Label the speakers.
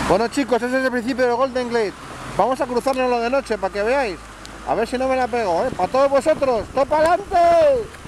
Speaker 1: Bueno chicos, ese es el principio del Golden Glade. Vamos a cruzárnoslo de noche para que veáis. A ver si no me la pego, ¿eh? Para todos vosotros, ¡Topalante!